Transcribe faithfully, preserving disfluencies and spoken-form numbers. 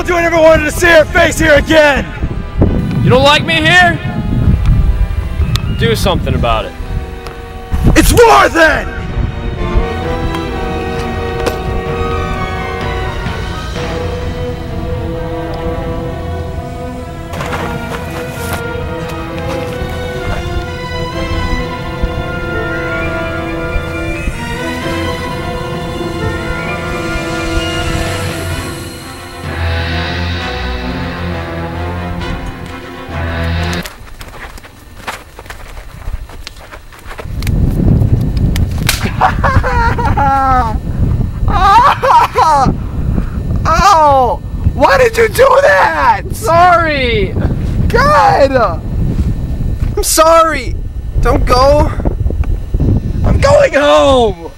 told you I never wanted to see her face here again! You don't like me here? Do something about it. It's war then! Oh! Why did you do that? Sorry! God! I'm sorry! Don't go! I'm going home!